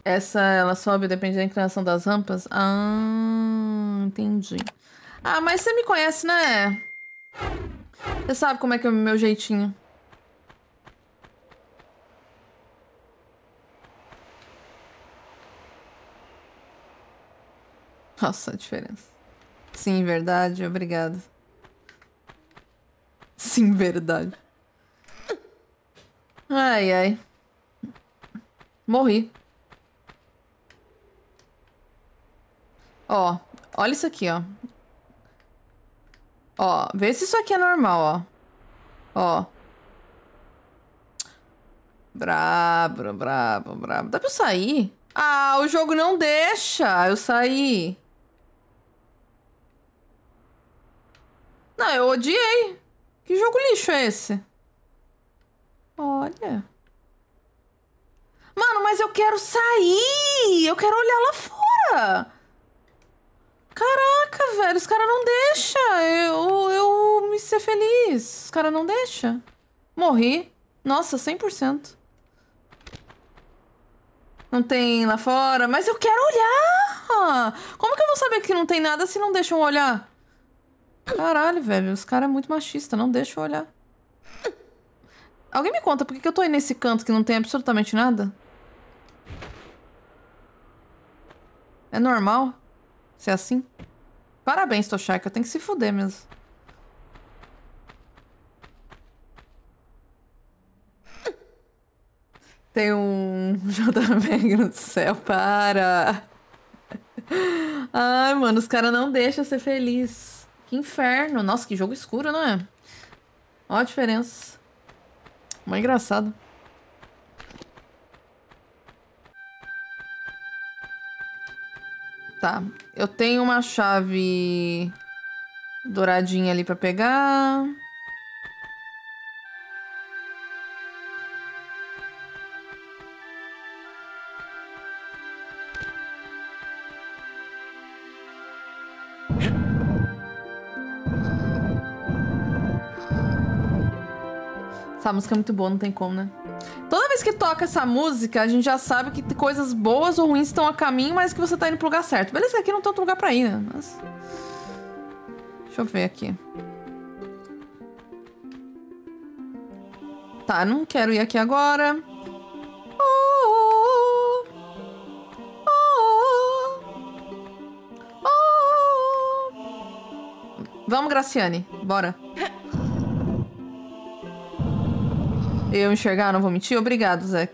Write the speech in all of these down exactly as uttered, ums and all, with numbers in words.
Essa, ela sobe, depende da inclinação das rampas? Ah, entendi. Ah, mas você me conhece, né? Você sabe como é que é o meu jeitinho. Nossa, a diferença. Sim, verdade, obrigado. Sim, verdade. Ai, ai. Morri. Ó, olha isso aqui, ó. Ó, vê se isso aqui é normal, ó. Ó. Brabo, brabo, brabo. Dá pra eu sair? Ah, o jogo não deixa eu sair. Não, eu odiei. Que jogo lixo é esse? Olha. Mano, mas eu quero sair! Eu quero olhar lá fora! Caraca, velho, os caras não deixam eu, eu me ser feliz. Os caras não deixam. Morri. Nossa, cem por cento. Não tem lá fora, mas eu quero olhar! Como que eu vou saber que não tem nada se não deixam olhar? Caralho, velho, os caras é muito machista, não deixam olhar. Alguém me conta por que eu tô aí nesse canto que não tem absolutamente nada? É normal ser assim? Parabéns, Toshaka, tem que se fuder mesmo. Tem um J P G no céu, para! Ai, mano, os caras não deixam eu ser feliz. Que inferno. Nossa, que jogo escuro, não é? Ó a diferença. Mó engraçado. Tá. Eu tenho uma chave douradinha ali pra pegar. Essa música é muito boa, não tem como, né? Toda vez que toca essa música, a gente já sabe que coisas boas ou ruins estão a caminho, mas que você tá indo pro lugar certo. Beleza, aqui não tem outro lugar pra ir, né? Mas... deixa eu ver aqui. Tá, não quero ir aqui agora. Oh, oh, oh, oh. Vamos, Graciane. Bora. Eu enxergar, não vou mentir? Obrigado, Zack.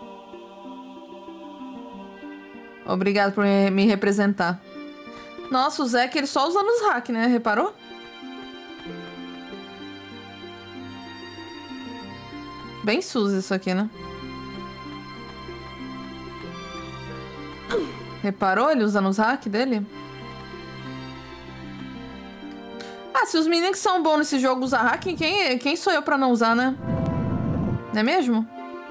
Obrigado por me representar. Nossa, o Zack, ele só usando os hacks, né? Reparou? Bem Suzy isso aqui, né? Reparou ele usando os hacks dele? Ah, se os meninos que são bons nesse jogo usam hack, quem, quem sou eu pra não usar, né? Não é mesmo?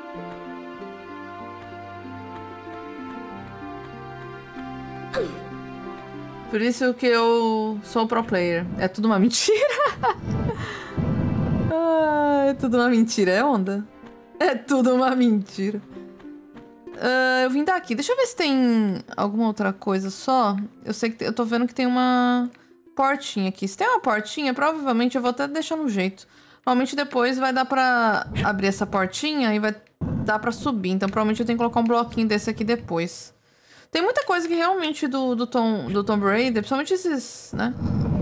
Por isso que eu sou pro player. É tudo uma mentira? Ah, é tudo uma mentira. É onda? É tudo uma mentira. Uh, eu vim daqui. Deixa eu ver se tem alguma outra coisa só. Eu sei que eu tô vendo que tem uma portinha aqui. Se tem uma portinha, provavelmente eu vou até deixar no jeito. Normalmente depois vai dar pra abrir essa portinha e vai dar pra subir. Então provavelmente eu tenho que colocar um bloquinho desse aqui depois. Tem muita coisa que realmente do, do, Tom, do Tomb Raider, principalmente esses, né?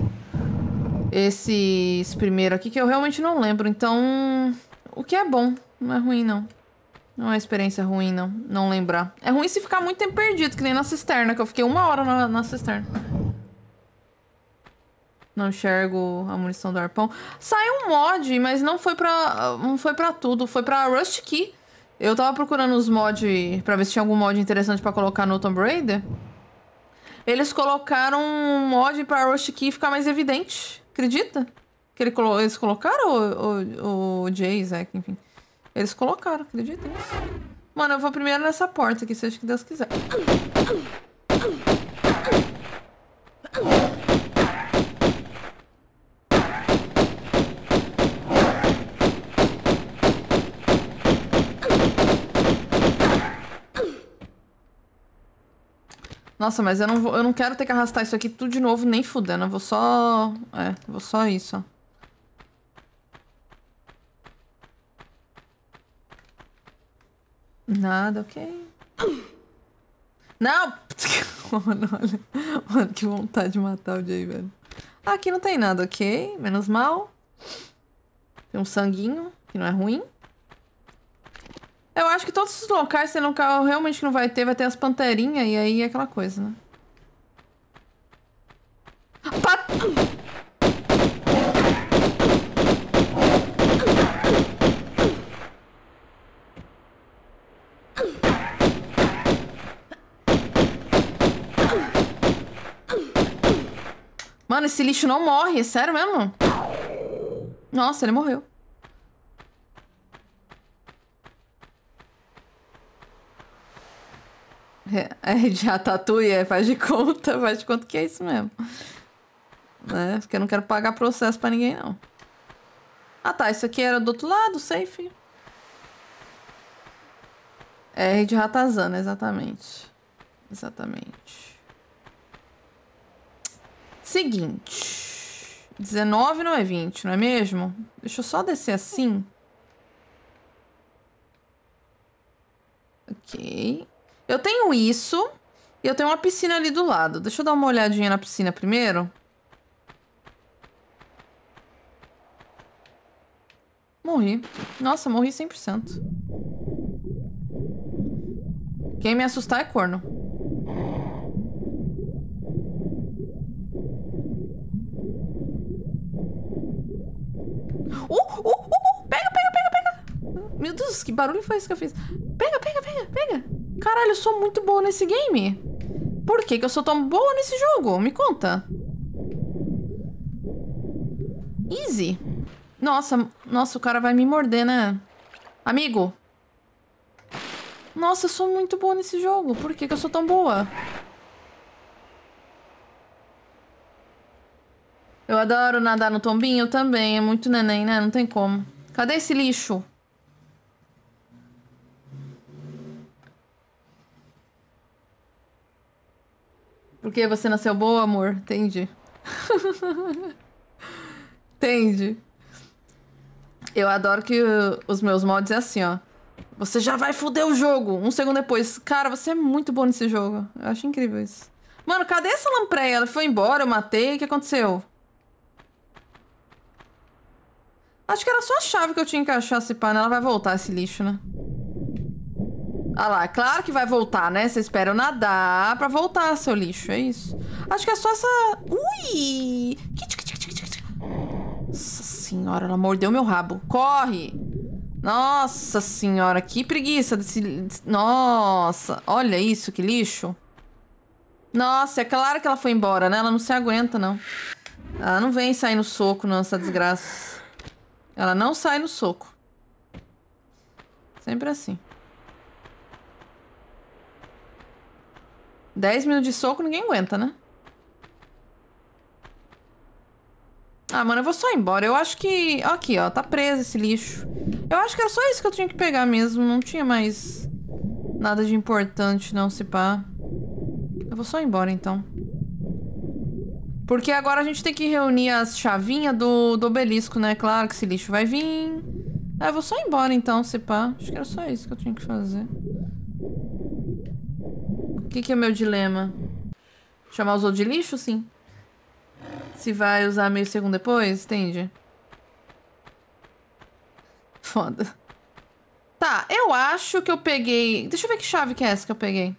Esses primeiro aqui que eu realmente não lembro. Então, o que é bom, não é ruim não. Não é uma experiência ruim não, não lembrar. É ruim se ficar muito tempo perdido, que nem na cisterna, que eu fiquei uma hora na, na cisterna. Não enxergo a munição do arpão. Saiu um mod, mas não foi pra, não foi pra tudo. Foi pra Rust Key. Eu tava procurando os mods pra ver se tinha algum mod interessante pra colocar no Tomb Raider. Eles colocaram um mod pra Rust Key ficar mais evidente. Acredita? Que ele colo eles colocaram o, o, o Jay, Zack, enfim. Eles colocaram, acredita nisso? Mano, eu vou primeiro nessa porta aqui, seja o que Deus quiser. Nossa, mas eu não, vou, eu não quero ter que arrastar isso aqui tudo de novo, nem fudendo. Eu vou só... É, vou só isso, ó. Nada, ok. Não! Mano, olha. Mano, que vontade de matar o Jay, velho. Ah, aqui não tem nada, ok. Menos mal. Tem um sanguinho, que não é ruim. Eu acho que todos os locais, tem local realmente que não vai ter, vai ter as panterinhas e aí é aquela coisa, né? Pat... Mano, esse lixo não morre, é sério mesmo? Nossa, ele morreu. É, é de Ratatouille, é, faz de conta, faz de conta que é isso mesmo. Né? Porque eu não quero pagar processo pra ninguém, não. Ah, tá, isso aqui era do outro lado, safe. É de Ratazana, exatamente. Exatamente. Seguinte. dezenove não é vinte, não é mesmo? Deixa eu só descer assim. Ok. Eu tenho isso. E eu tenho uma piscina ali do lado. Deixa eu dar uma olhadinha na piscina primeiro. Morri. Nossa, morri cem por cento. Quem me assustar é corno. Uh, uh, uh, uh. Pega, pega, pega, pega. Meu Deus, que barulho foi esse que eu fiz? Pega, pega, pega, pega. Caralho, eu sou muito boa nesse game. Por que que eu sou tão boa nesse jogo? Me conta. Easy. Nossa, nossa, o cara vai me morder, né? Amigo. Nossa, eu sou muito boa nesse jogo. Por que que eu sou tão boa? Eu adoro nadar no tombinho também. É muito neném, né? Não tem como. Cadê esse lixo? Porque você nasceu boa, amor? Entendi. Entendi. Eu adoro que uh, os meus mods é assim, ó. Você já vai foder o jogo. Um segundo depois. Cara, você é muito bom nesse jogo. Eu acho incrível isso. Mano, cadê essa lampreia? Ela foi embora, eu matei. O que aconteceu? Acho que era só a chave que eu tinha que achar, se pá, né? Ela vai voltar, esse lixo, né? Ah lá, claro que vai voltar, né? Você espera eu nadar pra voltar, seu lixo. É isso. Acho que é só essa... Ui! Nossa senhora, ela mordeu meu rabo. Corre! Nossa senhora, que preguiça desse... Nossa, olha isso, que lixo. Nossa, é claro que ela foi embora, né? Ela não se aguenta, não. Ela não vem sair no soco, não, essa desgraça. Ela não sai no soco. Sempre assim. dez minutos de soco ninguém aguenta, né? Ah, mano, eu vou só embora. Eu acho que... Aqui, ó. Tá preso esse lixo. Eu acho que era só isso que eu tinha que pegar mesmo. Não tinha mais nada de importante, não, se pá. Eu vou só embora, então. Porque agora a gente tem que reunir as chavinhas do, do obelisco, né? Claro que esse lixo vai vir. Ah, eu vou só embora, então, se pá. Acho que era só isso que eu tinha que fazer. O que que é meu dilema? Chamar os outros de lixo? Sim. Se vai usar meio segundo depois, entende? Foda. Tá, eu acho que eu peguei... Deixa eu ver que chave que é essa que eu peguei.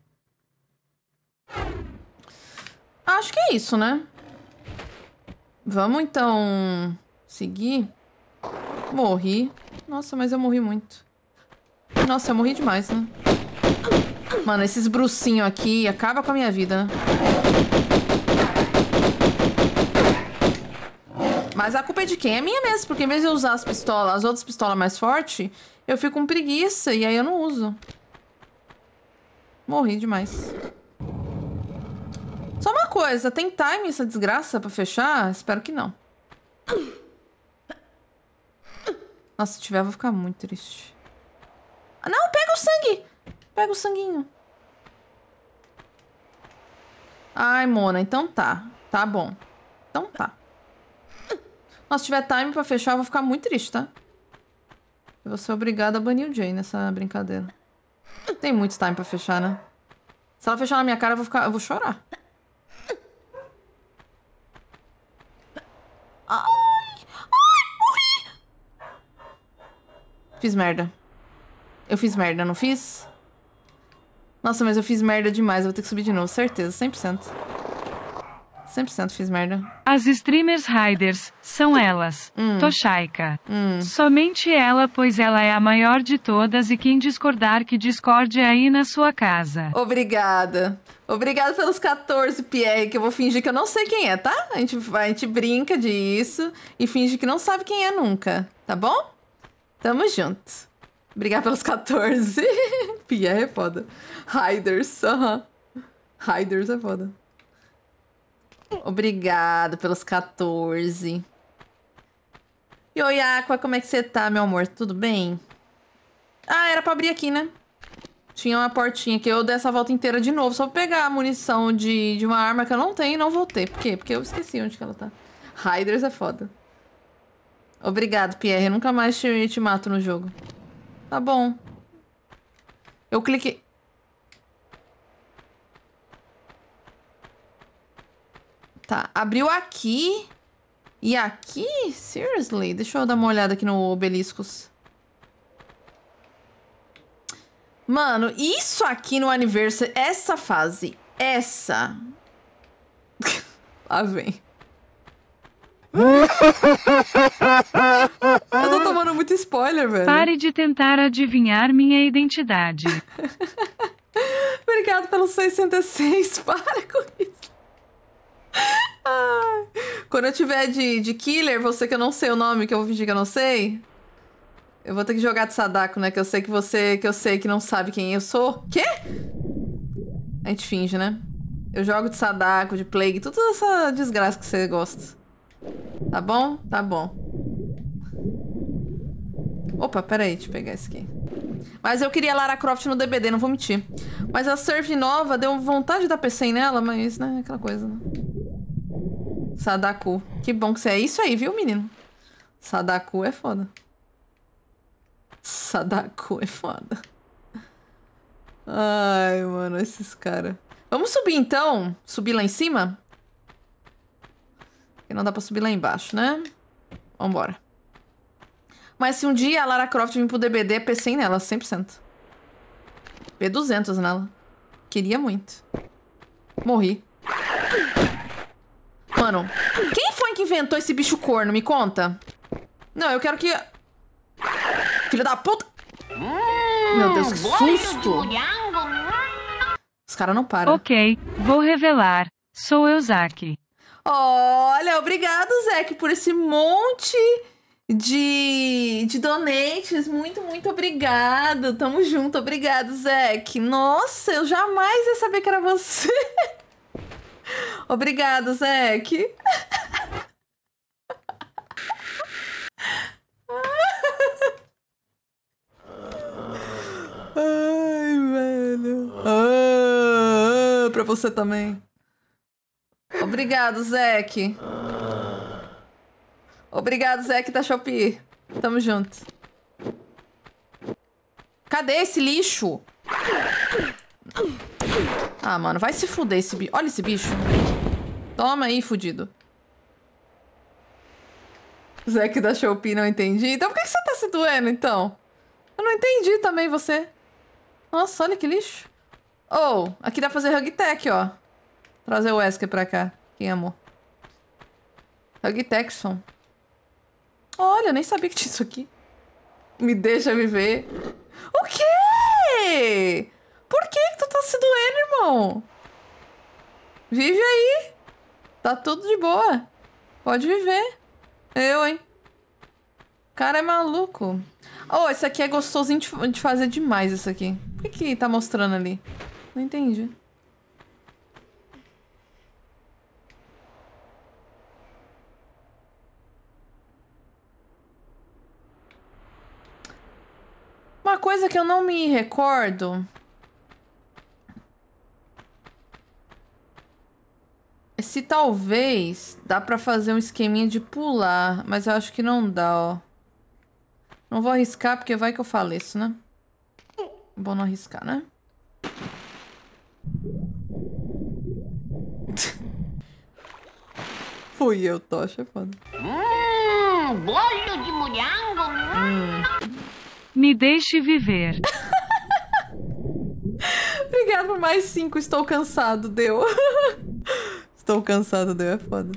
Acho que é isso, né? Vamos, então... seguir. Morri. Nossa, mas eu morri muito. Nossa, eu morri demais, né? Mano, esses brucinhos aqui acabam com a minha vida, né? Mas a culpa é de quem? É minha mesmo, porque em vez de eu usar as pistolas, as outras pistolas mais fortes, eu fico com preguiça e aí eu não uso. Morri demais. Só uma coisa, tem time essa desgraça pra fechar? Espero que não. Nossa, se tiver eu vou ficar muito triste. Não, pega o sangue! Pega o sanguinho. Ai, Mona, então tá. Tá bom. Então tá. Nossa, se tiver time pra fechar, eu vou ficar muito triste, tá? Eu vou ser obrigada a banir o Jay nessa brincadeira. Tem muito time pra fechar, né? Se ela fechar na minha cara, eu vou ficar... Eu vou chorar. Ai! Ai! Morri! Fiz merda. Eu fiz merda, não fiz? Nossa, mas eu fiz merda demais. Eu vou ter que subir de novo, certeza. cem por cento. cem por cento fiz merda. As streamers riders são elas. Hum. Toshaika. Hum. Somente ela, pois ela é a maior de todas e quem discordar que discorde aí na sua casa. Obrigada. Obrigada pelos quatorze, Pierre, que eu vou fingir que eu não sei quem é, tá? A gente, a gente brinca disso e finge que não sabe quem é nunca, tá bom? Tamo junto. Obrigada pelos quatorze. Pierre é foda. Riders, aham. Uh-huh. Riders é foda. Obrigada pelos quatorze. E oi, Aqua, como é que você tá, meu amor? Tudo bem? Ah, era pra abrir aqui, né? Tinha uma portinha que eu dei essa volta inteira de novo, só pra pegar a munição de, de uma arma que eu não tenho e não voltei. Por quê? Porque eu esqueci onde que ela tá. Riders é foda. Obrigado, Pierre. Eu nunca mais te, te mato no jogo. Tá bom. Eu cliquei... Tá, abriu aqui. E aqui? Seriously? Deixa eu dar uma olhada aqui no obeliscos. Mano, isso aqui no aniversário, essa fase, essa... Lá vem. Eu tô tomando muito spoiler, velho. Pare de tentar adivinhar minha identidade. Obrigado pelos sessenta e seis, para com isso. Ai. Quando eu tiver de, de killer, você que eu não sei o nome, que eu vou fingir que eu não sei... Eu vou ter que jogar de Sadako, né? Que eu sei que você... Que eu sei que não sabe quem eu sou. Quê? A gente finge, né? Eu jogo de Sadako, de Plague, toda essa desgraça que você gosta. Tá bom? Tá bom. Opa, peraí, deixa eu pegar esse aqui. Mas eu queria Lara Croft no D B D, não vou mentir. Mas a Surf nova deu vontade de dar P cem nela, mas, né? Aquela coisa, né? Sadako. Que bom que você é isso aí, viu, menino? Sadako é foda. Sadako é foda. Ai, mano, esses caras. Vamos subir, então? Subir lá em cima? Porque não dá pra subir lá embaixo, né? Vambora. Mas se um dia a Lara Croft vir pro D B D, é P cem nela, cem por cento. P duzentos nela. Queria muito. Morri. Mano, quem foi que inventou esse bicho corno? Me conta. Não, eu quero que... Filho da puta! Hum, Meu Deus, que susto! Os caras não param. Ok, vou revelar. Sou eu, Zack. Olha, obrigado, Zack, por esse monte de, de donates. Muito, muito obrigado. Tamo junto, obrigado, Zack. Nossa, eu jamais ia saber que era você. Obrigado, Zack. Ai, velho. Ah, pra você também. Obrigado, Zack. Obrigado, Zack da Shopee. Tamo junto. Cadê esse lixo? Ah, mano, vai se fuder esse bicho. Olha esse bicho. Toma aí, fudido. Zack da Shopee, não entendi. Então por que você tá se doendo, então? Eu não entendi também, você. Nossa, olha que lixo. Oh, aqui dá pra fazer hug tech, ó. Trazer o Wesker pra cá. Quem amou? Hug Techson. Olha, eu nem sabia que tinha isso aqui. Me deixa viver. O quê? Por que que tu tá se doendo, irmão? Vive aí. Tá tudo de boa. Pode viver. Eu, hein? O cara é maluco. Oh, esse aqui é gostosinho de, de fazer demais, isso aqui. Por que que tá mostrando ali? Não entendi. Uma coisa que eu não me recordo... Se talvez dá pra fazer um esqueminha de pular, mas eu acho que não dá, ó. Não vou arriscar porque vai que eu faleço, né? Bom não arriscar, né? Fui eu, Tocha, é foda. Hum, bolo de morango. Hum. Me deixe viver. Obrigado por mais cinco. Estou cansado, deu. Estou cansado, deu. É foda.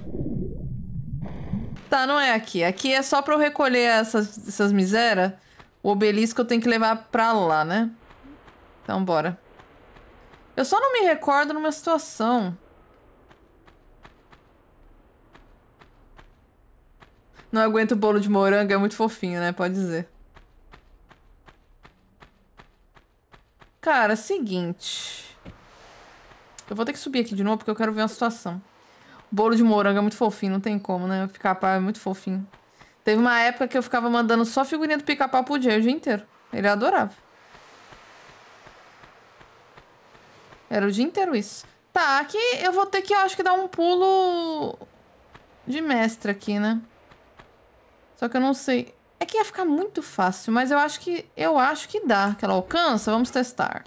Tá, não é aqui. Aqui é só pra eu recolher essas, essas misérias. O obelisco eu tenho que levar pra lá, né? Então, bora. Eu só não me recordo numa situação. Não aguento o bolo de morango, é muito fofinho, né? Pode dizer. Cara, seguinte. Eu vou ter que subir aqui de novo porque eu quero ver uma situação. O bolo de morango é muito fofinho, não tem como, né? O pica-pau é muito fofinho. Teve uma época que eu ficava mandando só figurinha do pica-pau pro Jay o dia inteiro. Ele adorava. Era o dia inteiro isso. Tá, aqui eu vou ter que, eu acho que dar um pulo de mestre aqui, né? Só que eu não sei. É que ia ficar muito fácil, mas eu acho que eu acho que dá. Que ela alcança. Vamos testar.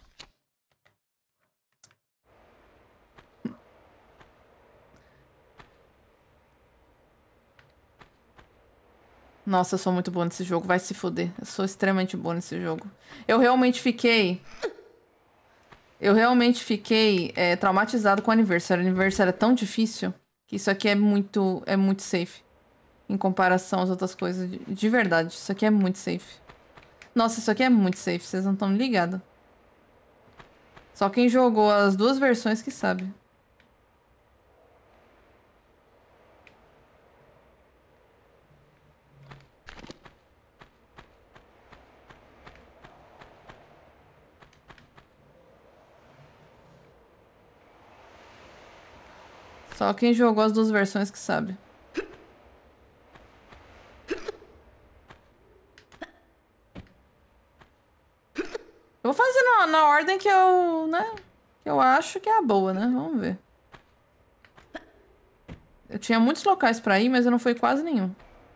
Nossa, eu sou muito boa nesse jogo. Vai se foder. Eu sou extremamente boa nesse jogo. Eu realmente fiquei... Eu realmente fiquei é, traumatizado com o aniversário. O aniversário é tão difícil que isso aqui é muito, é muito safe. Em comparação às outras coisas. De, de verdade, isso aqui é muito safe. Nossa, isso aqui é muito safe. Vocês não estão ligados. Só quem jogou as duas versões que sabe. Só quem jogou as duas versões que sabe. Eu vou fazer na, na ordem que eu, né? Que eu acho que é a boa, né? Vamos ver. Eu tinha muitos locais pra ir, mas eu não fui quase nenhum.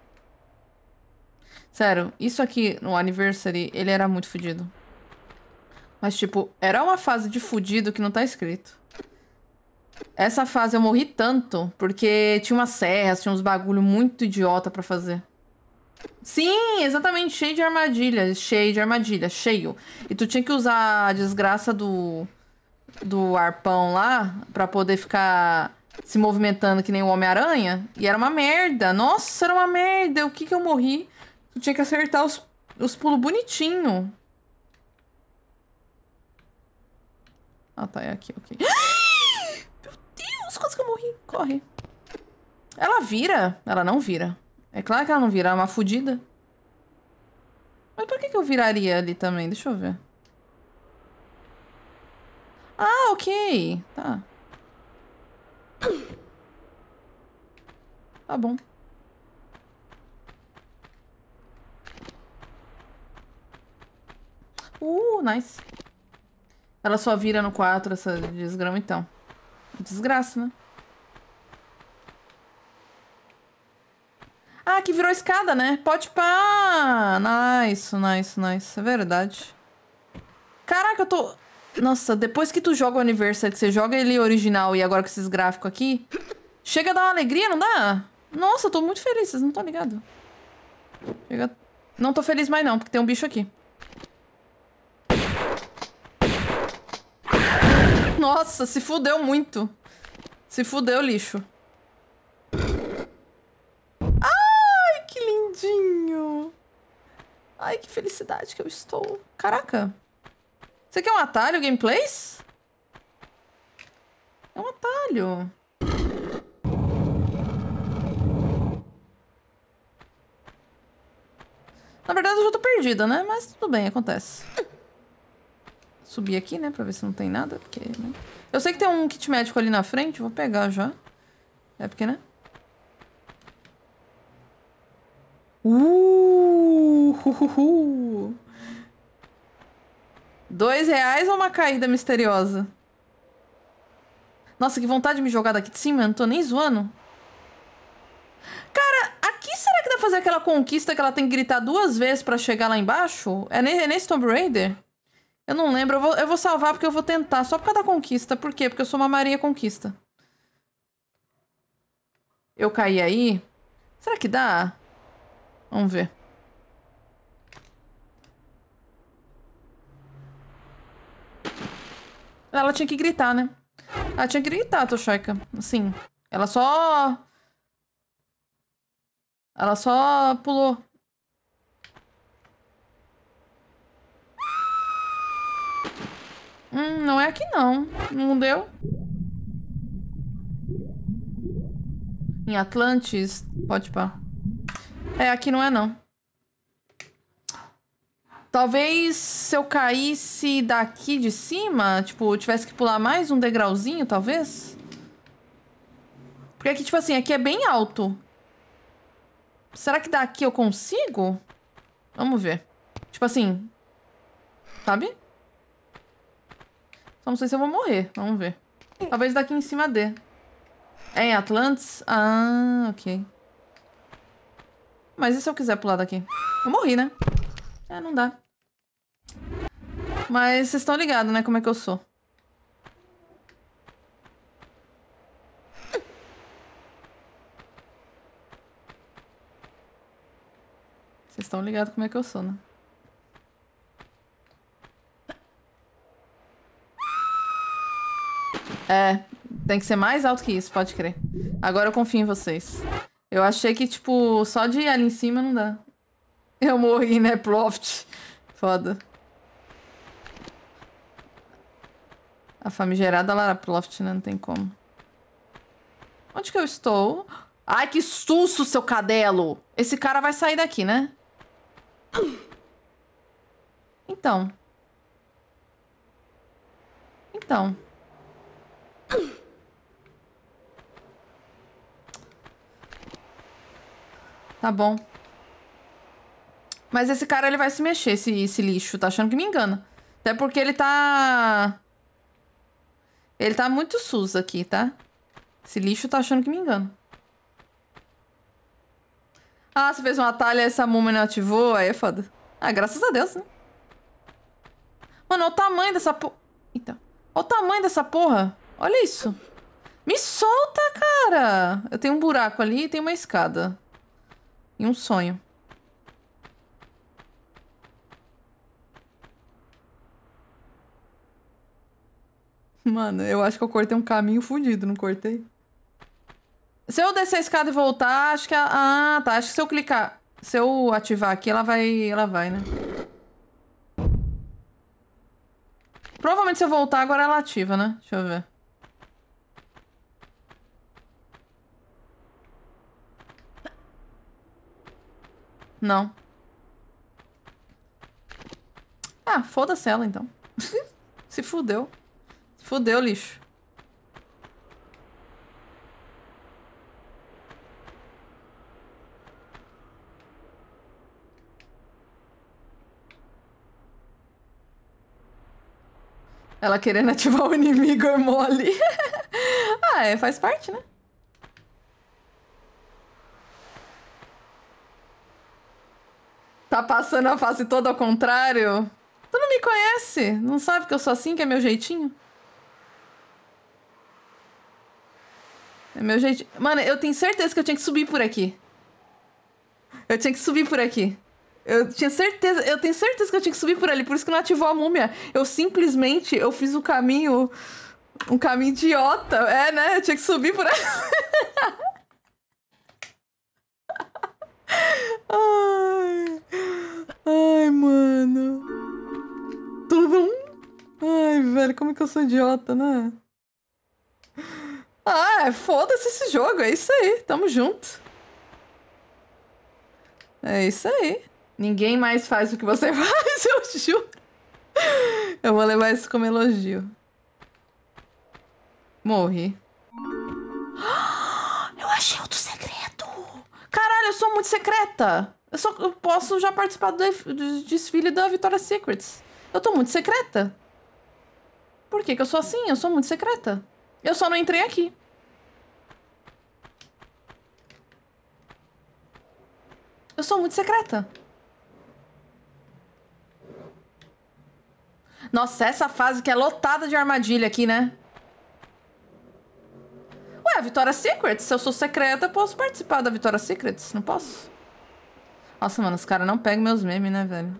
Sério, isso aqui no Anniversary, ele era muito fodido. Mas, tipo, era uma fase de fudido que não tá escrito. Essa fase eu morri tanto porque tinha umas serras, tinha uns bagulho muito idiota pra fazer. Sim, exatamente, cheio de armadilhas, cheio de armadilha, cheio. E tu tinha que usar a desgraça do do arpão lá pra poder ficar se movimentando que nem o Homem-Aranha. E era uma merda. Nossa, era uma merda. O que que eu morri? Tu tinha que acertar os, os pulos bonitinho. Ah, tá, é aqui, ok. Meu Deus, quase que eu morri. Corre. Ela vira? Ela não vira. É claro que ela não vira, ela é uma fodida. Mas por que que eu viraria ali também? Deixa eu ver. Ah, ok. Tá. Tá bom. Uh, nice. Ela só vira no quatro, essa desgrama, então. Desgraça, né? Ah, que virou escada, né? Pode pá! Nice, nice, nice. É verdade. Caraca, eu tô... Nossa, depois que tu joga o Anniversary, que você joga ele original e agora com esses gráficos aqui, chega a dar uma alegria, não dá? Nossa, eu tô muito feliz, vocês não estão ligados. Chega... Não tô feliz mais não, porque tem um bicho aqui. Nossa, se fudeu muito. Se fudeu, lixo. Ai, que lindinho. Ai, que felicidade que eu estou. Caraca. Você quer um atalho, gameplays? É um atalho. Na verdade, eu já tô perdida, né? Mas tudo bem, acontece. Subir aqui, né? Pra ver se não tem nada. Porque, né? Eu sei que tem um kit médico ali na frente. Vou pegar já. É porque, né? Uh, uh, uh, uh. Dois reais ou uma caída misteriosa? Nossa, que vontade de me jogar daqui de cima. Eu não tô nem zoando. Cara, aqui será que dá pra fazer aquela conquista que ela tem que gritar duas vezes pra chegar lá embaixo? É, ne é nesse Tomb Raider? Eu não lembro. Eu vou, eu vou salvar porque eu vou tentar. Só por causa da conquista. Por quê? Porque eu sou uma Maria Conquista. Eu caí aí? Será que dá? Vamos ver. Ela tinha que gritar, né? Ela tinha que gritar, Toshoika. Assim, ela só... Ela só pulou. Hum, não é aqui não. Não deu. Em Atlantis, pode pá. É, aqui não é não. Talvez se eu caísse daqui de cima, tipo, tivesse que pular mais um degrauzinho, talvez. Porque aqui, tipo assim, aqui é bem alto. Será que daqui eu consigo? Vamos ver. Tipo assim. Sabe? Só não sei se eu vou morrer. Vamos ver. Talvez daqui em cima dê. É em Atlantis? Ah, ok. Mas e se eu quiser pular daqui? Eu morri, né? É, não dá. Mas vocês estão ligados, né? Como é que eu sou. Vocês estão ligados como é que eu sou, né? É, tem que ser mais alto que isso, pode crer. Agora eu confio em vocês. Eu achei que, tipo, só de ir ali em cima não dá. Eu morri, né, Ploft? Foda. A famigerada Lara Croft, né? Não tem como. Onde que eu estou? Ai, que susto, seu cadelo! Esse cara vai sair daqui, né? Então. Então. Tá bom. Mas esse cara, ele vai se mexer, esse, esse lixo. Tá achando que me engana. Até porque ele tá... Ele tá muito sus aqui, tá? Esse lixo tá achando que me engana. Ah, você fez um atalho e essa múmia não ativou? Aí é foda. Ah, graças a Deus, né? Mano, olha o tamanho dessa porra. Eita. Olha o tamanho dessa porra. Olha isso. Me solta, cara. Eu tenho um buraco ali e tem uma escada. E um sonho. Mano, eu acho que eu cortei um caminho fudido, não cortei? Se eu descer a escada e voltar, acho que... A... Ah, tá. Acho que se eu clicar... Se eu ativar aqui, ela vai... Ela vai, né? Provavelmente se eu voltar, agora ela ativa, né? Deixa eu ver. Não. Ah, foda-se ela, então. Se fudeu. Se fudeu, lixo. Ela querendo ativar o inimigo é mole. Ah, é, faz parte, né? Tá passando a fase toda ao contrário? Tu não me conhece? Não sabe que eu sou assim, que é meu jeitinho? É meu jeitinho. Mano, eu tenho certeza que eu tinha que subir por aqui. Eu tinha que subir por aqui. Eu tinha certeza, eu tenho certeza que eu tinha que subir por ali, por isso que não ativou a múmia. Eu simplesmente, eu fiz o caminho, um caminho idiota. É, né? Eu tinha que subir por ali. Ai, ai, mano. Tudo. Ai, velho, como é que eu sou idiota, né? Ah, foda-se esse jogo, é isso aí, tamo junto. É isso aí. Ninguém mais faz o que você faz, eu juro. Eu vou levar isso como elogio. Morri. Eu achei outro secreto. Caralho, eu sou muito secreta. Eu, só, eu posso já participar do, do desfile da Victoria's Secrets. Eu tô muito secreta. Por que que eu sou assim? Eu sou muito secreta. Eu só não entrei aqui. Eu sou muito secreta. Nossa, essa fase que é lotada de armadilha aqui, né? Ué, Victoria's Secret? Se eu sou secreta, eu posso participar da Victoria's Secret? Não posso? Nossa, mano, os caras não pegam meus memes, né, velho?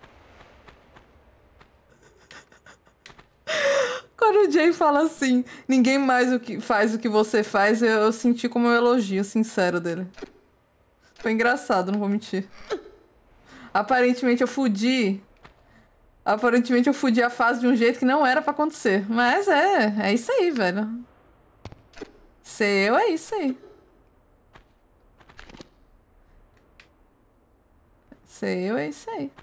Quando o Jay fala assim, ninguém mais o que faz o que você faz, eu, eu senti como um elogio sincero dele. Foi engraçado, não vou mentir. Aparentemente eu fudi. Aparentemente eu fudi a fase de um jeito que não era pra acontecer. Mas é, é isso aí, velho. Ser eu é isso aí. Ser eu é isso aí.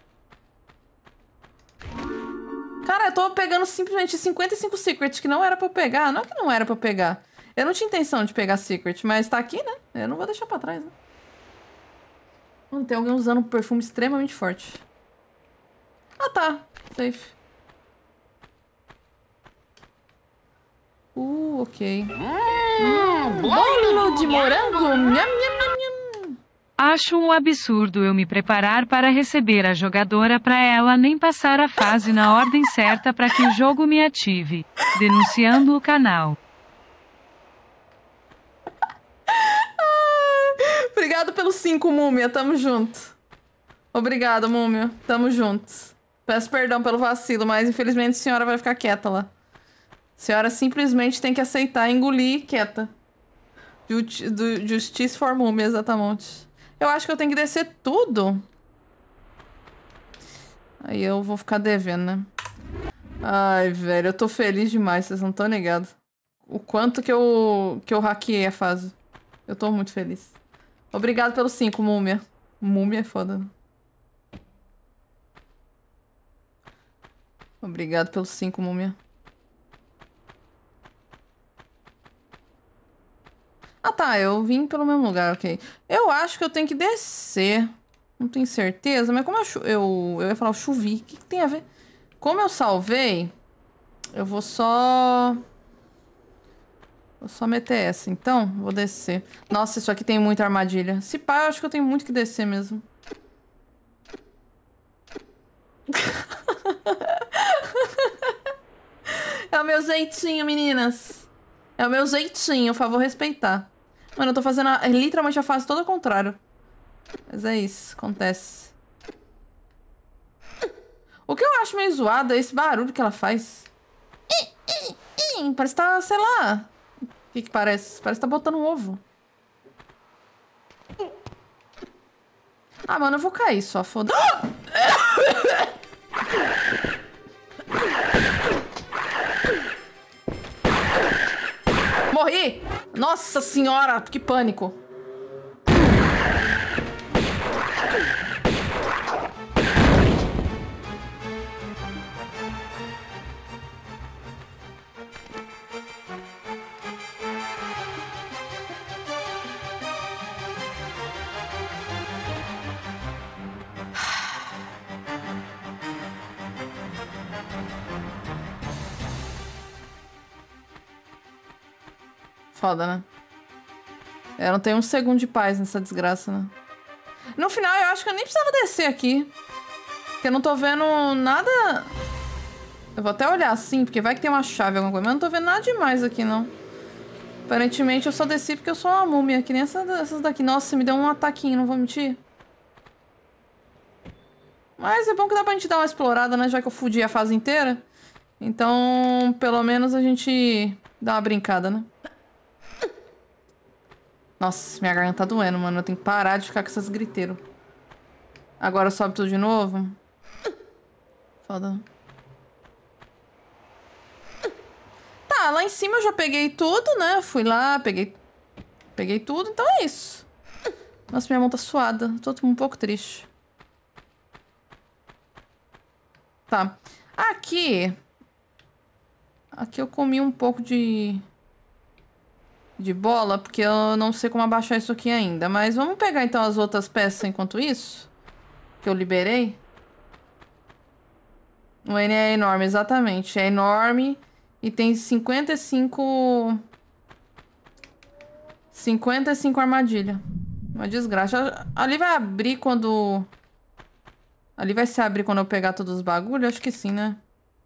Cara, eu tô pegando simplesmente cinquenta e cinco secrets que não era pra eu pegar. Não é que não era pra eu pegar. Eu não tinha intenção de pegar secret, mas tá aqui, né? Eu não vou deixar pra trás, né? Mano, tem alguém usando um perfume extremamente forte. Ah, tá. Safe. Uh, ok. Hum, Bolo de morango. Nham, nham, nham, nham. Acho um absurdo eu me preparar para receber a jogadora para ela nem passar a fase na ordem certa para que o jogo me ative. Denunciando o canal. Obrigado pelos cinco, Múmia. Tamo junto. Obrigado, Múmia. Tamo junto. Peço perdão pelo vacilo, mas infelizmente a senhora vai ficar quieta lá. A senhora simplesmente tem que aceitar, engolir quieta. Justi do, justice for Múmia, exatamente. Eu acho que eu tenho que descer tudo. Aí eu vou ficar devendo, né? Ai, velho, eu tô feliz demais, vocês não estão ligados. O quanto que eu, que eu hackeei a fase. Eu tô muito feliz. Obrigado pelos cinco, Múmia. Múmia é foda, né? Obrigado pelos cinco, Múmia. Ah, tá. Eu vim pelo mesmo lugar, ok. Eu acho que eu tenho que descer. Não tenho certeza, mas como eu... Eu, eu ia falar, eu chovi. O que, que tem a ver? Como eu salvei, eu vou só... Vou só meter essa, então. Vou descer. Nossa, isso aqui tem muita armadilha. Se pá, eu acho que eu tenho muito que descer mesmo. É o meu jeitinho, meninas. É o meu jeitinho, por favor, respeitar. Mano, eu tô fazendo a, literalmente a fase toda ao contrário. Mas é isso, acontece. O que eu acho meio zoado é esse barulho que ela faz. Parece que tá, sei lá... O que que parece? Parece que tá botando um ovo. Ah, mano, eu vou cair só, foda-se. Morri! Nossa senhora, que pânico. Foda, né? Eu não tenho um segundo de paz nessa desgraça, né? No final, eu acho que eu nem precisava descer aqui. Porque eu não tô vendo nada... Eu vou até olhar assim, porque vai que tem uma chave, alguma coisa. Mas eu não tô vendo nada demais aqui, não. Aparentemente, eu só desci porque eu sou uma múmia. Que nem essas, essas daqui. Nossa, me deu um ataquinho, não vou mentir. Mas é bom que dá pra gente dar uma explorada, né? Já que eu fudi a fase inteira. Então, pelo menos a gente dá uma brincada, né? Nossa, minha garganta tá doendo, mano. Eu tenho que parar de ficar com essas griteiras. Agora sobe tudo de novo. Foda. Tá, lá em cima eu já peguei tudo, né? Fui lá, peguei... Peguei tudo, então é isso. Nossa, minha mão tá suada. Tô um pouco triste. Tá. Aqui... Aqui eu comi um pouco de... De bola, porque eu não sei como abaixar isso aqui ainda. Mas vamos pegar então as outras peças enquanto isso. Que eu liberei. O N é enorme, exatamente. É enorme. E tem cinquenta e cinco... cinquenta e cinco armadilha. Uma desgraça. Ali vai abrir quando... Ali vai se abrir quando eu pegar todos os bagulhos? Acho que sim, né?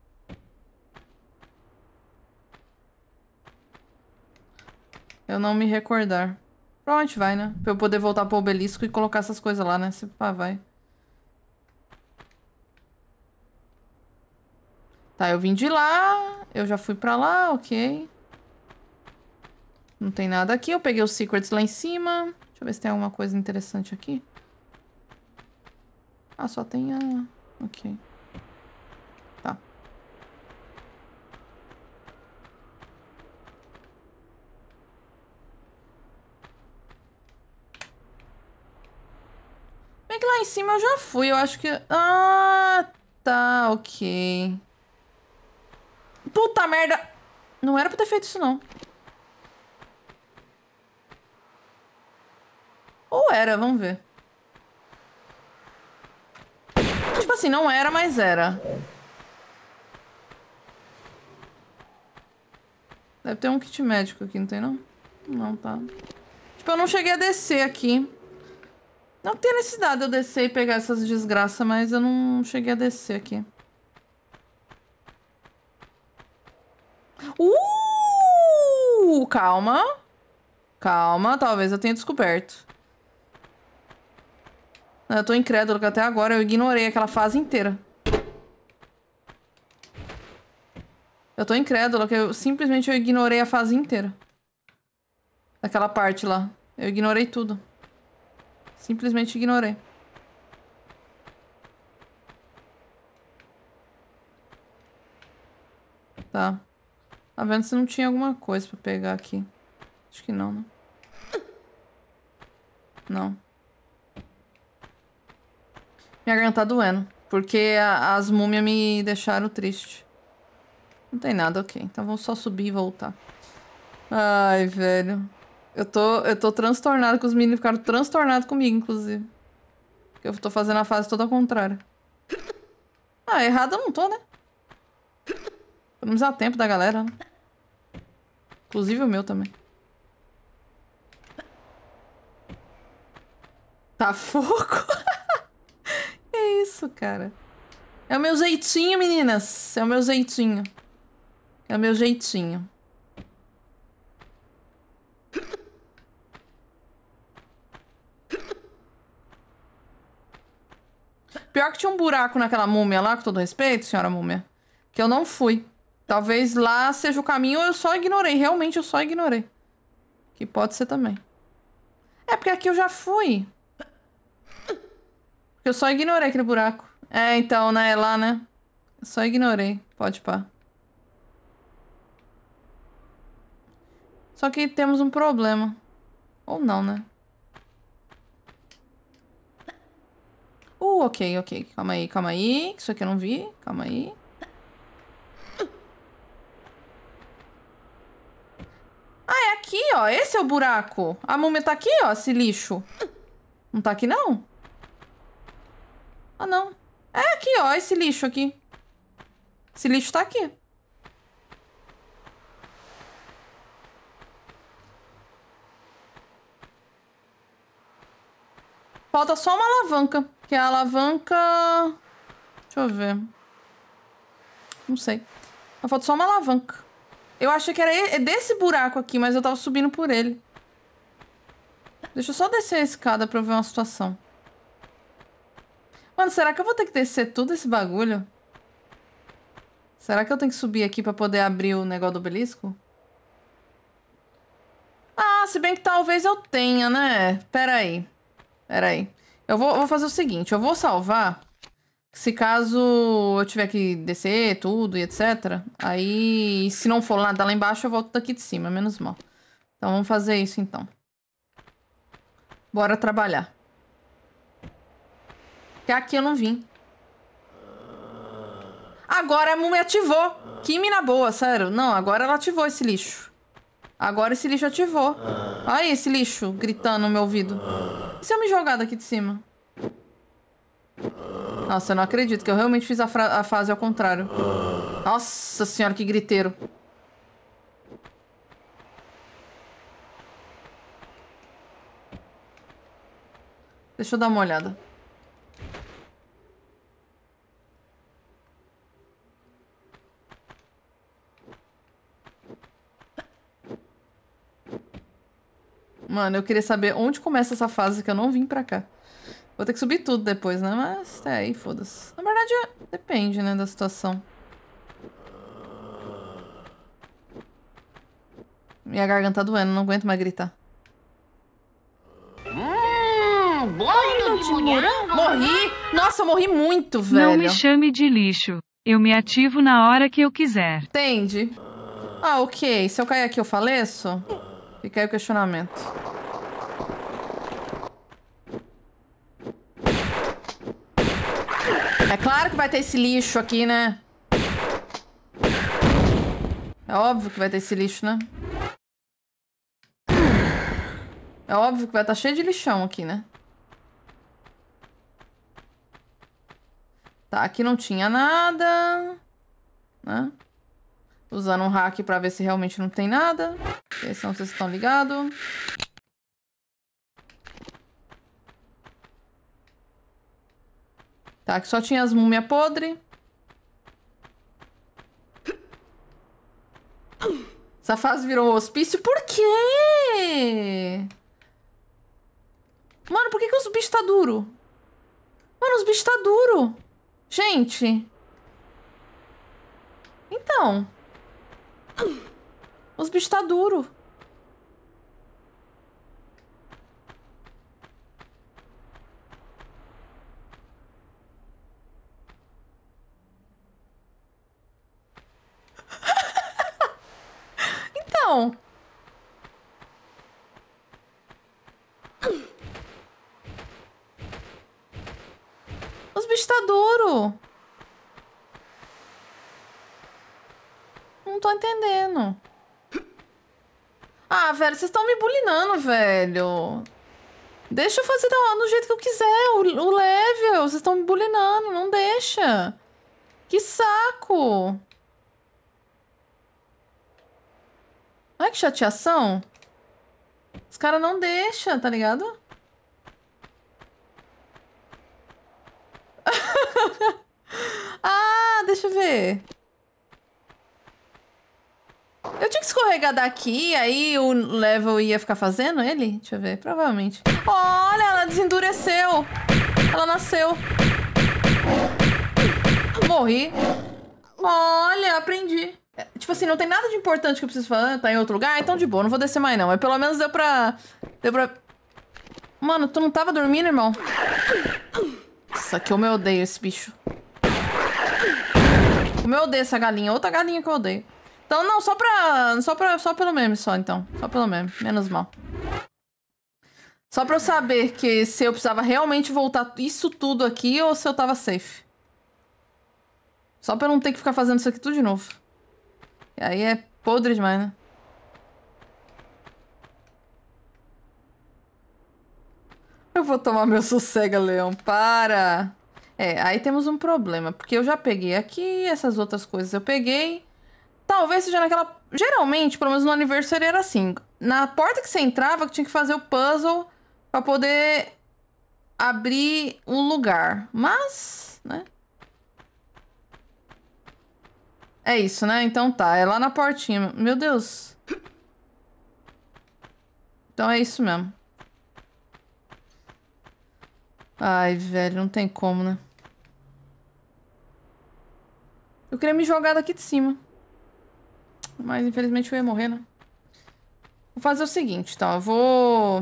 Eu não me recordar. Provavelmente vai, né? Pra eu poder voltar pro obelisco e colocar essas coisas lá, né? Se pá, vai. Tá, eu vim de lá. Eu já fui pra lá, ok. Não tem nada aqui. Eu peguei os secrets lá em cima. Deixa eu ver se tem alguma coisa interessante aqui. Ah, só tem a... Ok. Tá. Bem que lá em cima eu já fui. Eu acho que... Ah, tá, ok. Puta merda! Não era pra ter feito isso, não. Ou era, vamos ver. Tipo assim, não era, mas era. Deve ter um kit médico aqui, não tem não? Não, tá. Tipo, eu não cheguei a descer aqui. Não tem necessidade de eu descer e pegar essas desgraças, mas eu não cheguei a descer aqui. Uh! Calma. Calma, talvez eu tenha descoberto. Eu tô incrédulo que até agora eu ignorei aquela fase inteira. Eu tô incrédulo que eu simplesmente eu ignorei a fase inteira. Daquela parte lá. Eu ignorei tudo. Simplesmente ignorei. Tá. Tá vendo se não tinha alguma coisa pra pegar aqui. Acho que não, né? Não. Minha garganta tá doendo. Porque a, as múmias me deixaram triste. Não tem nada, ok. Então vamos só subir e voltar. Ai, velho. Eu tô, eu tô transtornado, que os meninos ficaram transtornados comigo, inclusive. Porque eu tô fazendo a fase toda ao contrário. Ah, errado eu não tô, né? Pelo menos há tempo da galera, né? Inclusive o meu também. Tá fogo? É isso, cara. É o meu jeitinho, meninas. É o meu jeitinho. É o meu jeitinho. Pior que tinha um buraco naquela múmia lá, com todo respeito, senhora múmia. Que eu não fui. Talvez lá seja o caminho ou eu só ignorei. Realmente eu só ignorei. Que pode ser também. É, porque aqui eu já fui. Porque eu só ignorei aquele buraco. É, então, né? Lá, né? Eu só ignorei. Pode pá. Só que temos um problema. Ou não, né? Uh, ok, ok. Calma aí, calma aí. Isso aqui eu não vi. Calma aí. Ah, é aqui, ó. Esse é o buraco. A múmia tá aqui, ó. Esse lixo. Não tá aqui, não? Ah, não. É aqui, ó. Esse lixo aqui. Esse lixo tá aqui. Falta só uma alavanca. Que é a alavanca... Deixa eu ver. Não sei. Falta só uma alavanca. Eu achei que era desse buraco aqui, mas eu tava subindo por ele. Deixa eu só descer a escada pra eu ver uma situação. Mano, será que eu vou ter que descer tudo esse bagulho? Será que eu tenho que subir aqui pra poder abrir o negócio do obelisco? Ah, se bem que talvez eu tenha, né? Pera aí. Pera aí. Eu vou, vou fazer o seguinte. Eu vou salvar. Se caso eu tiver que descer tudo e etcétera. Aí, se não for nada lá embaixo, eu volto daqui de cima. Menos mal. Então, vamos fazer isso, então. Bora trabalhar. Porque aqui eu não vim. Agora a múmia ativou. Que mina boa, sério. Não, agora ela ativou esse lixo. Agora esse lixo ativou. Olha aí esse lixo gritando no meu ouvido. E se eu me jogar daqui de cima? Nossa, eu não acredito que eu realmente fiz a, a fase ao contrário. Nossa senhora, que griteiro. Deixa eu dar uma olhada. Mano, eu queria saber onde começa essa fase que eu não vim pra cá. Vou ter que subir tudo depois, né? Mas é aí, foda-se. Na verdade, depende, né, da situação. Minha garganta tá doendo, não aguento mais gritar. Hum, bolho de morango. Morri! Nossa, eu morri muito, velho. Não me chame de lixo. Eu me ativo na hora que eu quiser. Entende? Ah, ok. Se eu cair aqui, eu faleço? Fica aí o questionamento. É claro que vai ter esse lixo aqui, né? É óbvio que vai ter esse lixo, né? É óbvio que vai estar cheio de lixão aqui, né? Tá, aqui não tinha nada. Né? Usando um hack pra ver se realmente não tem nada. Porque senão vocês estão ligados. Tá, aqui só tinha as múmias podres. Essa fase virou um hospício. Por quê? Mano, por que, que os bichos tá duro? Mano, os bichos tá duro. Gente. Então. Os bichos tá duro. Então. Os bichos tá duro. Não tô entendendo. Ah, velho, vocês estão me bulinando, velho. Deixa eu fazer do jeito que eu quiser. O, o level. Vocês estão me bulinando. Não deixa. Que saco. Ai, que chateação. Os caras não deixam, tá ligado? Ah, deixa eu ver. Eu tinha que escorregar daqui, aí o level ia ficar fazendo ele? Deixa eu ver, provavelmente. Olha, ela desendureceu. Ela nasceu. Morri. Olha, aprendi. É, tipo assim, não tem nada de importante que eu preciso falar. Tá em outro lugar? Então de boa, não vou descer mais não. Mas pelo menos deu pra... Deu pra... Mano, tu não tava dormindo, irmão? Nossa, que eu me odeio esse bicho. Como eu odeio essa galinha. Outra galinha que eu odeio. Então, não, só pra... Só, pra, só pelo meme, só, então. Só pelo meme. Menos mal. Só pra eu saber que se eu precisava realmente voltar isso tudo aqui ou se eu tava safe. Só pra eu não ter que ficar fazendo isso aqui tudo de novo. E aí é podre demais, né? Eu vou tomar meu sossega, leão. Para! É, aí temos um problema. Porque eu já peguei aqui, essas outras coisas eu peguei... Talvez seja naquela... Geralmente, pelo menos no aniversário era assim. Na porta que você entrava, que tinha que fazer o puzzle pra poder abrir um lugar. Mas, né? É isso, né? Então tá, é lá na portinha. Meu Deus. Então é isso mesmo. Ai, velho, não tem como, né? Eu queria me jogar daqui de cima. Mas, infelizmente, eu ia morrer, né? Vou fazer o seguinte, então. Eu vou...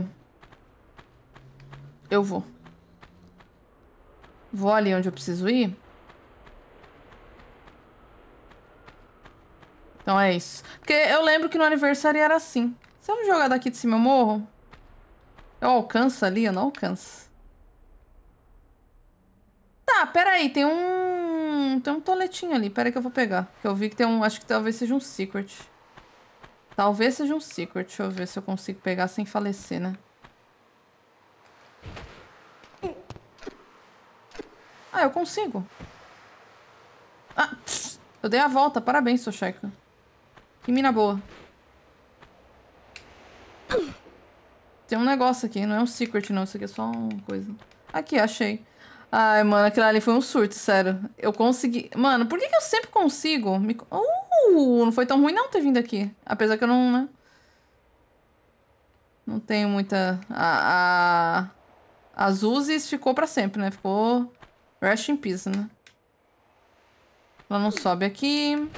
Eu vou. Vou ali onde eu preciso ir. Então é isso. Porque eu lembro que no aniversário era assim. Se eu me jogar daqui de cima, eu morro? Eu alcanço ali? Eu não alcanço. Tá, peraí. Tem um... Tem um toletinho ali. Peraí que eu vou pegar. Que eu vi que tem um... Acho que talvez seja um secret. Talvez seja um secret. Deixa eu ver se eu consigo pegar sem falecer, né? Ah, eu consigo. Ah, pss, eu dei a volta. Parabéns, Socheca. Que mina boa. Tem um negócio aqui, não é um secret não, isso aqui é só uma coisa. Aqui, achei. Ai, mano, aquilo ali foi um surto, sério. Eu consegui... Mano, por que que eu sempre consigo? Me... Uh, não foi tão ruim não ter vindo aqui. Apesar que eu não, né? Não tenho muita... A... a... As Uzis ficou pra sempre, né? Ficou... Rest in peace, né? Ela não sobe aqui.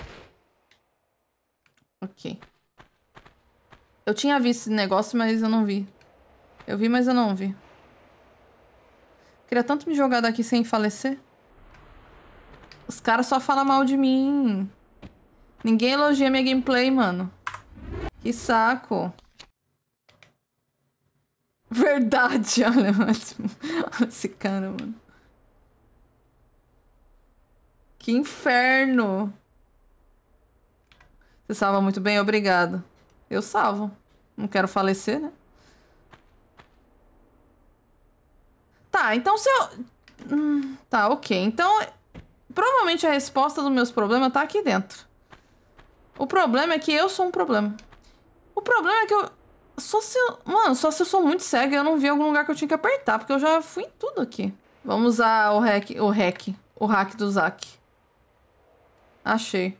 Ok. Eu tinha visto esse negócio, mas eu não vi. Eu vi, mas eu não vi. Queria tanto me jogar daqui sem falecer. Os caras só falam mal de mim. Ninguém elogia minha gameplay, mano. Que saco. Verdade, olha, olha esse cara, mano. Que inferno. Você salva muito bem, obrigado. Eu salvo. Não quero falecer, né? Tá, então se eu... Hum, tá, ok. Então, provavelmente a resposta dos meus problemas tá aqui dentro. O problema é que eu sou um problema. O problema é que eu... Só se eu... Mano, só se eu sou muito cega e eu não vi algum lugar que eu tinha que apertar, porque eu já fui em tudo aqui. Vamos usar o hack, o hack, o hack do Zack. Achei.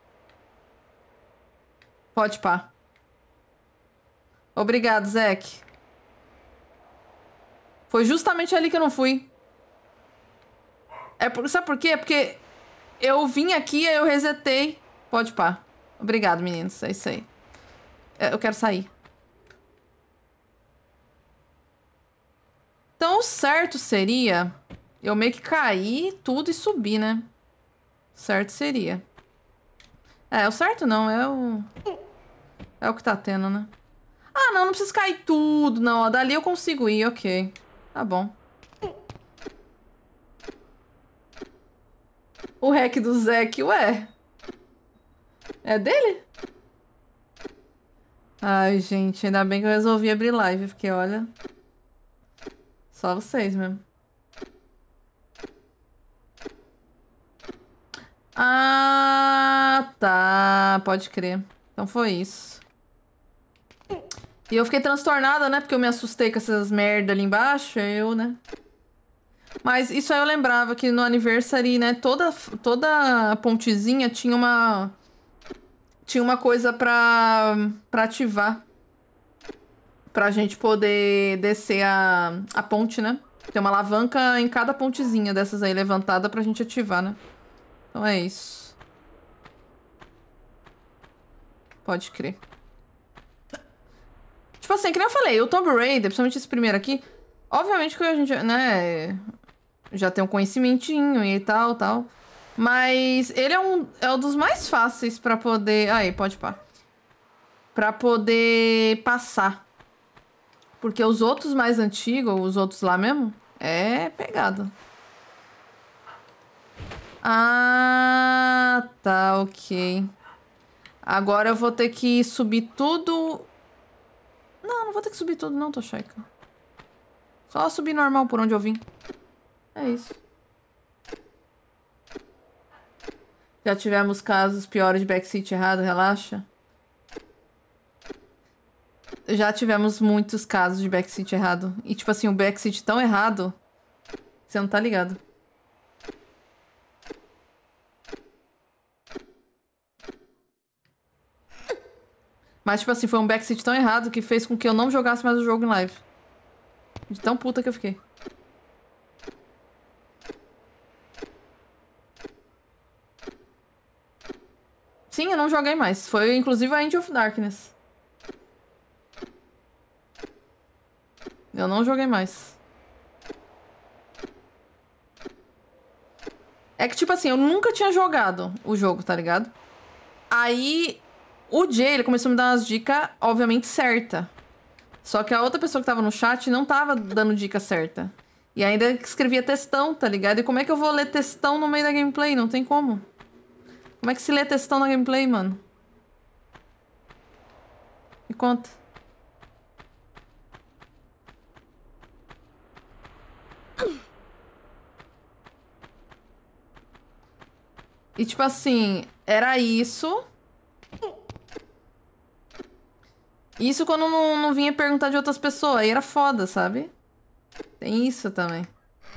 Pode pá. Obrigado, Zack. Foi justamente ali que eu não fui. É por... Sabe por quê? Porque eu vim aqui, aí eu resetei. Pode pá. Obrigado, meninos. É isso aí. Eu quero sair. Então, o certo seria eu meio que cair tudo e subir, né? Certo seria. É, o certo não, é o... É o que tá tendo, né? Ah, não, não precisa cair tudo, não. Ó, dali eu consigo ir, ok. Tá bom. O hack do Zack, ué. É dele? Ai, gente, ainda bem que eu resolvi abrir live, porque olha... Só vocês mesmo. Ah, tá. Pode crer. Então foi isso. E eu fiquei transtornada, né? Porque eu me assustei com essas merda ali embaixo. Eu, né? Mas isso aí eu lembrava que no Anniversary, né? Toda, toda pontezinha tinha uma... Tinha uma coisa pra, pra ativar. Pra gente poder descer a, a ponte, né? Tem uma alavanca em cada pontezinha dessas aí levantada pra gente ativar, né? Então é isso. Pode crer. Tipo assim, que nem eu falei, o Tomb Raider, principalmente esse primeiro aqui, obviamente que a gente, né, já tem um conhecimentinho e tal, tal. Mas ele é um, é um dos mais fáceis pra poder... Aí, pode pá. Pra poder passar. Porque os outros mais antigos, os outros lá mesmo, é pegada. Ah, tá, ok. Agora eu vou ter que subir tudo... Não, não vou ter que subir tudo não, Toshaika. Só subir normal por onde eu vim. É isso. Já tivemos casos piores de backseat errado, relaxa. Já tivemos muitos casos de backseat errado. E tipo assim, o backseat tão errado, você não tá ligado. Mas tipo assim, foi um backseat tão errado que fez com que eu não jogasse mais o jogo em live. De tão puta que eu fiquei. Sim, eu não joguei mais. Foi inclusive a End of Darkness. Eu não joguei mais. É que, tipo assim, eu nunca tinha jogado o jogo, tá ligado? Aí, o Jay, ele começou a me dar umas dicas, obviamente, certa. Só que a outra pessoa que tava no chat não tava dando dica certa. E ainda escrevia textão, tá ligado? E como é que eu vou ler textão no meio da gameplay? Não tem como. Como é que se lê textão na gameplay, mano? Me conta. E tipo assim, era isso. Isso quando não, não vinha perguntar de outras pessoas. Aí era foda, sabe? Tem isso também.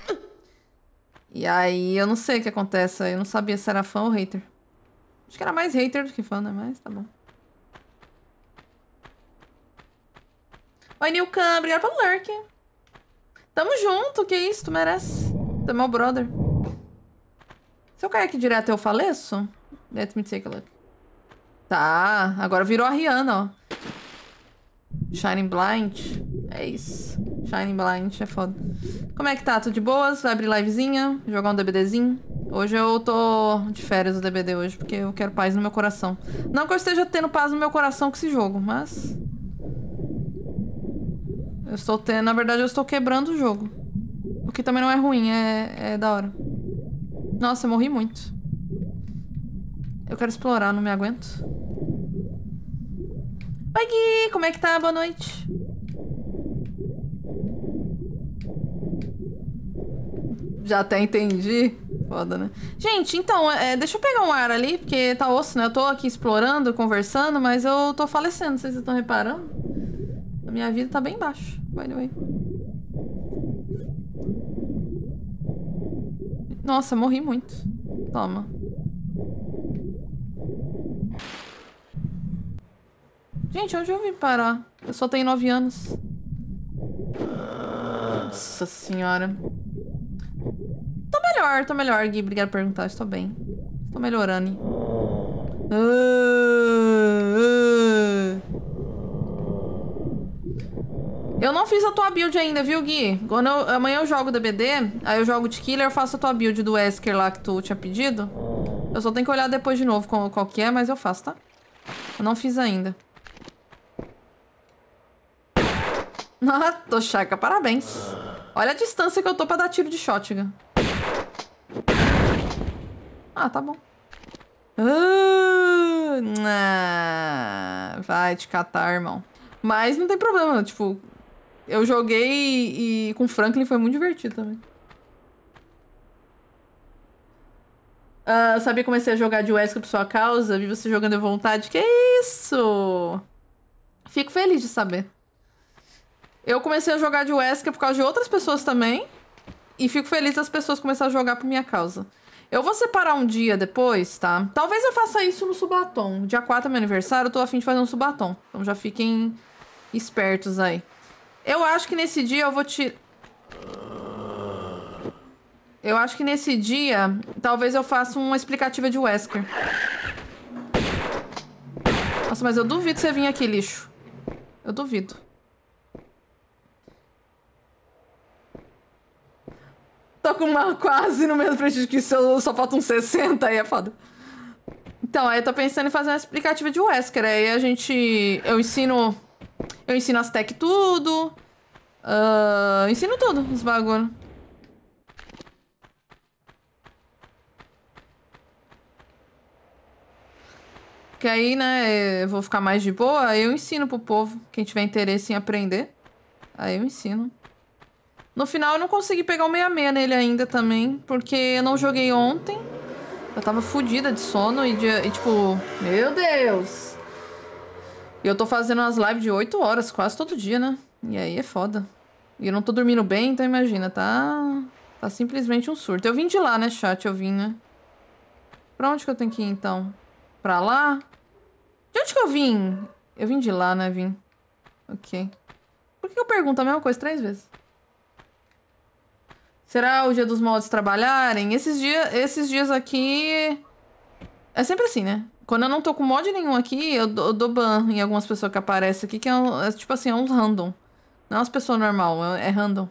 E aí eu não sei o que acontece. Eu não sabia se era fã ou hater. Acho que era mais hater do que fã, né? Mas tá bom. Oi, Nilkan. Obrigada pelo lurk. Tamo junto. Que isso? Tu merece. Tu é meu brother. Se eu cair aqui direto, eu faleço? Let me take a look. Tá. Agora virou a Rihanna, ó. Shining Blind. É isso. Shining Blind é foda. Como é que tá? Tudo de boas? Vai abrir livezinha? Jogar um DBDzinho? Hoje eu tô de férias do D B D hoje, porque eu quero paz no meu coração. Não que eu esteja tendo paz no meu coração com esse jogo, mas... Eu estou tendo... Na verdade, eu estou quebrando o jogo. O que também não é ruim, é, é da hora. Nossa, eu morri muito. Eu quero explorar, não me aguento. Oi, Gui! Como é que tá? Boa noite. Já até entendi. Foda, né? Gente, então, é, deixa eu pegar um ar ali, porque tá osso, né? Eu tô aqui explorando, conversando, mas eu tô falecendo, não sei se vocês estão reparando. A minha vida tá bem baixa, by the way. Nossa, morri muito. Toma. Gente, onde eu vim parar? Eu só tenho nove anos. Nossa senhora. Tô melhor, tô melhor, Gui. Obrigada por perguntar. Estou bem. Estou melhorando. Eu não fiz a tua build ainda, viu, Gui? Quando eu, amanhã eu jogo D B D, aí eu jogo de killer, eu faço a tua build do Wesker lá que tu tinha pedido. Eu só tenho que olhar depois de novo qual, qual que é, mas eu faço, tá? Eu não fiz ainda. Ah, Toshaka, parabéns. Olha a distância que eu tô pra dar tiro de shotgun. Ah, tá bom. Ah, vai te catar, irmão. Mas não tem problema, tipo... Eu joguei e, e com Franklin foi muito divertido também. Uh, sabia que comecei a jogar de Wesker por sua causa? Vi você jogando à vontade. Que isso? Fico feliz de saber. Eu comecei a jogar de Wesker por causa de outras pessoas também. E fico feliz das pessoas começarem a jogar por minha causa. Eu vou separar um dia depois, tá? Talvez eu faça isso no Subatom. Dia quatro é meu aniversário, eu tô a fim de fazer um Subatom. Então já fiquem espertos aí. Eu acho que nesse dia eu vou te... Eu acho que nesse dia, talvez eu faça uma explicativa de Wesker. Nossa, mas eu duvido você vir aqui, lixo. Eu duvido. Tô com uma quase no mesmo prestígio que isso, só falta uns sessenta, aí é foda. Então, aí eu tô pensando em fazer uma explicativa de Wesker. Aí a gente... Eu ensino... Eu ensino as tech tudo. Uh, ensino tudo, os bagulho. Porque aí, né, eu vou ficar mais de boa, aí eu ensino pro povo. Quem tiver interesse em aprender, aí eu ensino. No final eu não consegui pegar o meia meia nele ainda também, porque eu não joguei ontem. Eu tava fodida de sono e, de, e tipo... Meu Deus! E eu tô fazendo umas lives de oito horas quase todo dia, né? E aí é foda. E eu não tô dormindo bem, então imagina, tá... Tá simplesmente um surto. Eu vim de lá, né, chat? Eu vim, né? Pra onde que eu tenho que ir, então? Pra lá? De onde que eu vim? Eu vim de lá, né? Vim. Ok. Por que eu pergunto a mesma coisa três vezes? Será o dia dos mods trabalharem? Esses, dia, esses dias aqui... É sempre assim, né? Quando eu não tô com mod nenhum aqui, eu dou, eu dou ban em algumas pessoas que aparecem aqui, que é, um, é tipo assim, é uns random. Não é umas pessoas normal, é, é random.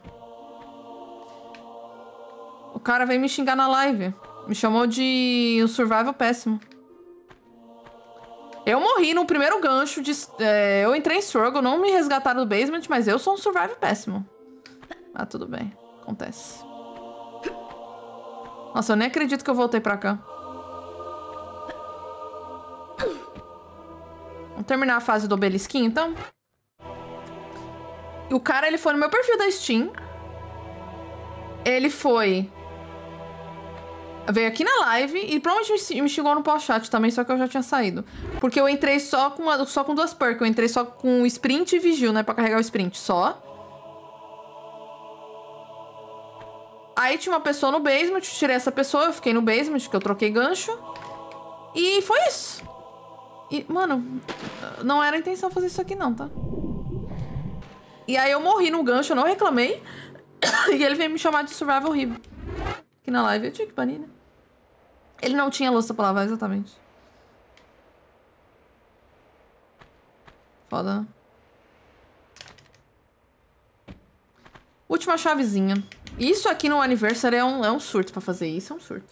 O cara veio me xingar na live. Me chamou de um survival péssimo. Eu morri no primeiro gancho de... É, eu entrei em struggle, não me resgataram do basement, mas eu sou um survival péssimo. Ah, tudo bem. Acontece. Nossa, eu nem acredito que eu voltei pra cá. Vamos terminar a fase do obelisquinho, então? E o cara, ele foi no meu perfil da Steam. Ele foi... Veio aqui na live e provavelmente me xingou no pós-chat também, só que eu já tinha saído. Porque eu entrei só com, uma, só com duas perks. Eu entrei só com sprint e vigil, né? Pra carregar o sprint, só. Aí tinha uma pessoa no basement, tirei essa pessoa, eu fiquei no basement, que eu troquei gancho. E foi isso. E, mano, não era a intenção fazer isso aqui não, tá? E aí eu morri no gancho, eu não reclamei. E ele veio me chamar de survival horrível. Aqui na live, eu tinha que banir, né? Ele não tinha louça pra lavar, exatamente. Foda, né? Última chavezinha. Isso aqui no Anniversary é um, é um surto pra fazer isso, é um surto.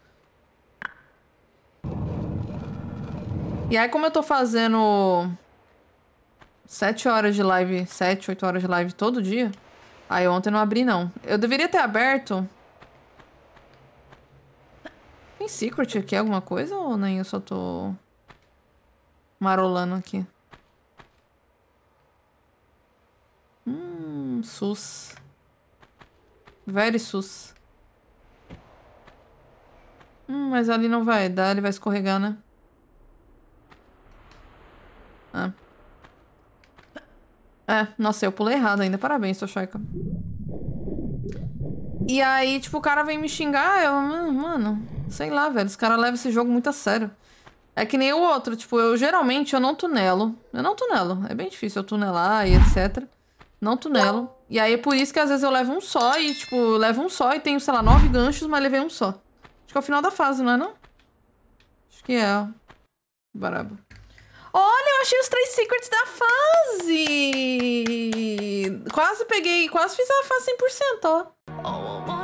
E aí, como eu tô fazendo sete horas de live, sete, oito horas de live todo dia, aí ontem eu não abri, não. Eu deveria ter aberto... Tem secret aqui, alguma coisa? Ou nem eu só tô marolando aqui? Hum, sus. Very sus. Hum, mas ali não vai dar, ele vai escorregar, né? Ah. É, nossa, eu pulei errado ainda. Parabéns, Toshaika. E aí, tipo, o cara vem me xingar, eu... Mano, sei lá, velho. Os caras levam esse jogo muito a sério. É que nem o outro, tipo, eu geralmente eu não tunelo. Eu não tunelo. É bem difícil eu tunelar e etcétera. Não tunelo. E aí é por isso que às vezes eu levo um só e, tipo, eu levo um só e tenho, sei lá, nove ganchos, mas levei um só. Acho que é o final da fase, não é não? Acho que é, ó. Baraba. Olha, eu achei os três secrets da fase! Quase peguei, quase fiz a fase cem por cento, ó.